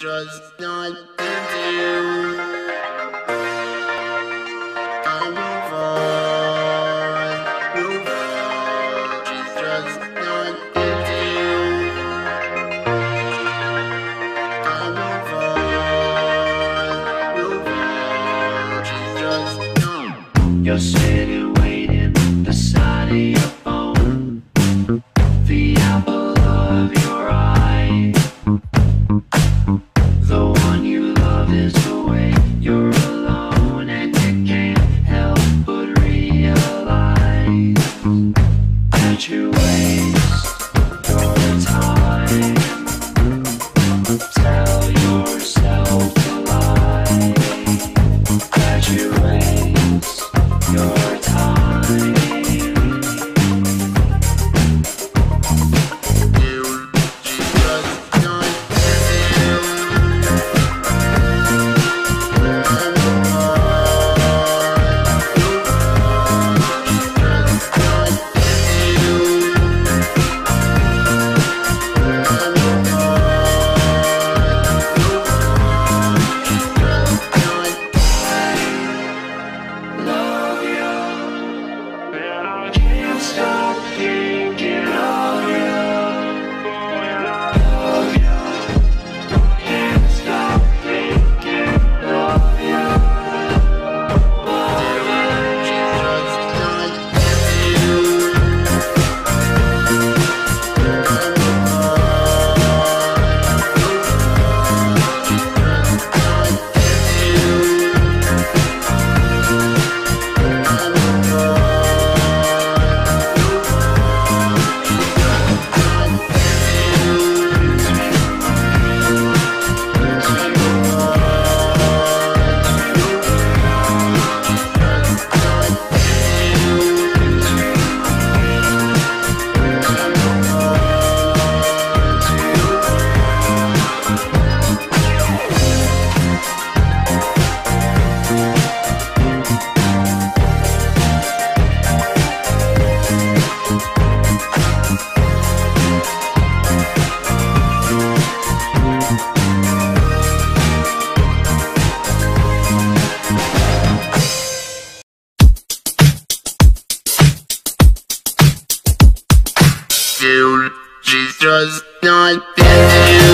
just not into you. I move on, move on. She's just not into you. I move on, she's just not. You're sitting waiting beside of your phone, the apple of your eye. The one you love is away, you're alone, and you can't help but realize that you waste your time. Tell yourself a lie, that you waste your time. Stop thinking of you. Love you. Can't stop thinking of you. She's just not into you. She's just not into you.